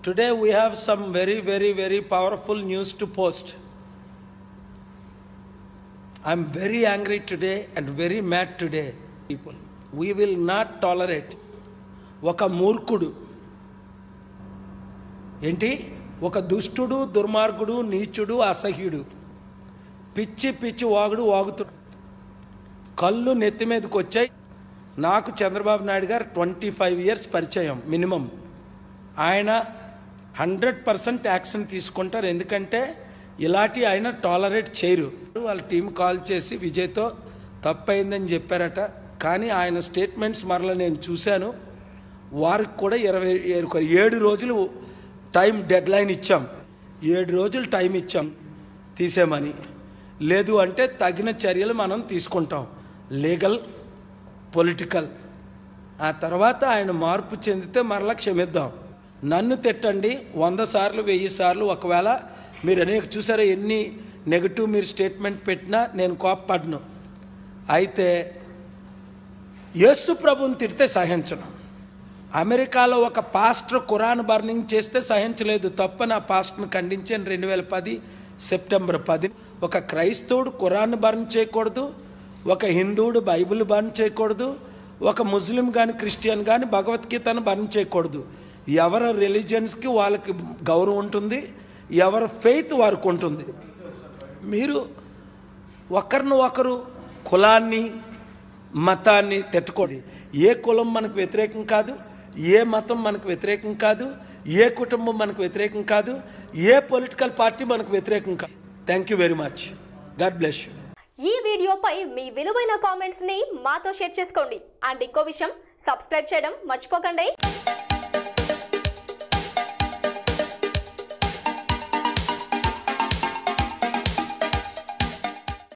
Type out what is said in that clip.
Today we have some very powerful news to post. I am very angry today and very mad today, people. We will not tolerate ఒక మూర్ఖుడు ఏంటి ఒక దుష్టుడు దుర్మార్గుడు నీచుడు అసహ్యుడు పిచ్చి వాగుతాడు కళ్ళు నెత్తి మీదకి వచ్చాయి. నాకు చంద్రబాబు నాయుడు గారు 25 ఇయర్స్ పరిచయం మినిమం. ఆయన 100% యాక్షన్ తీసుకుంటారు. ఎందుకంటే ఇలాంటి ఆయన టాలరేట్ చేయరు. వాళ్ళ టీం కాల్ చేసి విజయ్తో తప్పైందని చెప్పారట. కానీ ఆయన స్టేట్మెంట్స్ మరలా నేను చూశాను. వారికి కూడా 7 రోజులు టైం డెడ్ లైన్ ఇచ్చాం. 7 రోజులు టైం ఇచ్చాం తీసేమని. లేదు అంటే తగిన చర్యలు మనం తీసుకుంటాం, లీగల్ పొలిటికల్. ఆ తర్వాత ఆయన మార్పు చెందితే మరలా క్షమిద్దాం. నన్ను తిట్టండి 100 సార్లు 1000 సార్లు. ఒకవేళ మీరు అనేక చూసారా ఎన్ని నెగటివ్ మీరు స్టేట్మెంట్ పెట్టినా నేను కోప్పడను. అయితే యేసు ప్రభుని తిడితే సహించను. అమెరికాలో ఒక పాస్టర్ ఖురాన్ బర్నింగ్ చేస్తే సహించలేదు. తప్పని ఆ పాస్టర్ని ఖండించాను 2010 సెప్టెంబర్ 10. ఒక క్రైస్తవుడు ఖురాన్ బర్న్ చేయకూడదు, ఒక హిందువుడు బైబిల్ బర్న్ చేయకూడదు, ఒక ముస్లిం కానీ క్రిస్టియన్ కానీ భగవద్గీతను బర్న్ చేయకూడదు. ఎవరి రిలీజియన్స్కి వాళ్ళకి గౌరవం ఉంటుంది, ఎవరి ఫెయిత్ వారికి ఉంటుంది. మీరు ఒకరు కులాన్ని మతాన్ని తిట్టుకోండి. ఏ కులం మనకు వ్యతిరేకం కాదు, ఏ మతం మనకు వ్యతిరేకం కాదు, ఏ కుటుంబం మనకు వ్యతిరేకం కాదు, ఏ పొలిటికల్ పార్టీ మనకు వ్యతిరేకం కాదు. Thank you very much. God bless you. ఈ వీడియోపై మీ విలువైన కామెంట్స్ ని మాతో షేర్ చేసుకోండి. అండ్ ఇంకో విషయం, సబ్స్క్రైబ్ చేయడం మర్చిపోకండి.